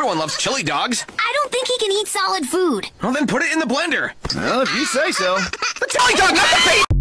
Everyone loves chili dogs. I don't think he can eat solid food. Well, then put it in the blender. Well, if you say so. The chili dog, not the baby!